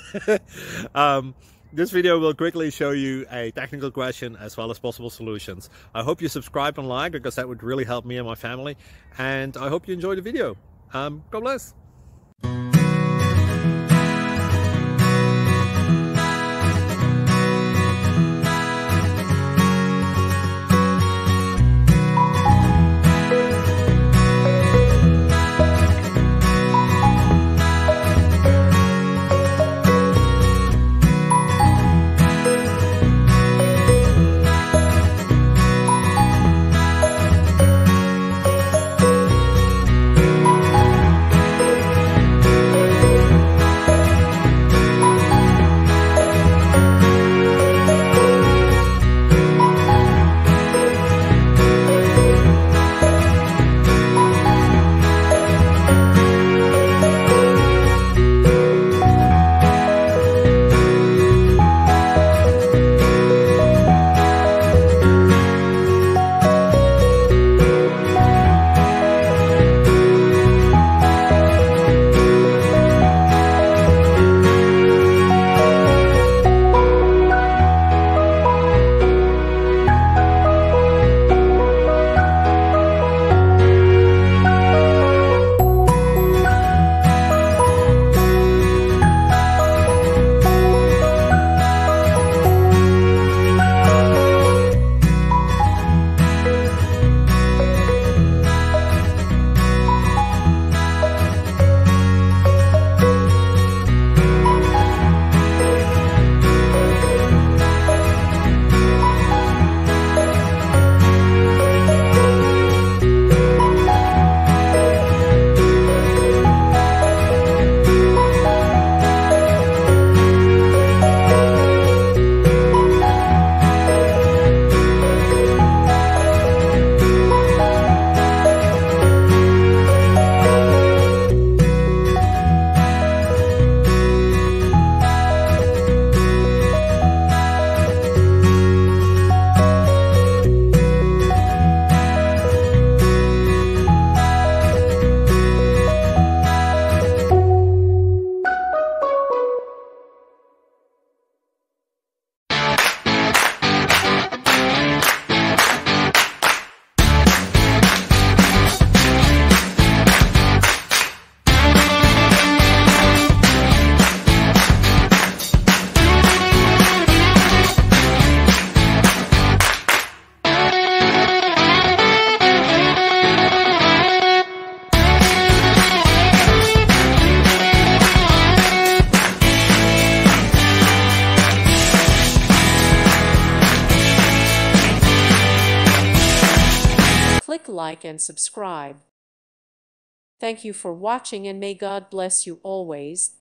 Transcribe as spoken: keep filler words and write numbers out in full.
um, this video will quickly show you a technical question as well as possible solutions. I hope you subscribe and like, because that would really help me and my family. And I hope you enjoy the video. Um, God bless. Click like and subscribe. Thank you for watching, and may God bless you always.